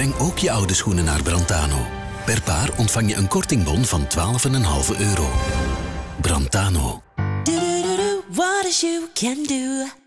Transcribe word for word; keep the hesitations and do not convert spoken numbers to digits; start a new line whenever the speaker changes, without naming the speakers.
Breng ook je oude schoenen naar Brantano. Per paar ontvang je een kortingbon van twaalf komma vijf euro. Brantano.
What as you can do.